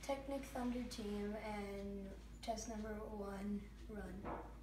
Technic Thunder team and test number 1 run.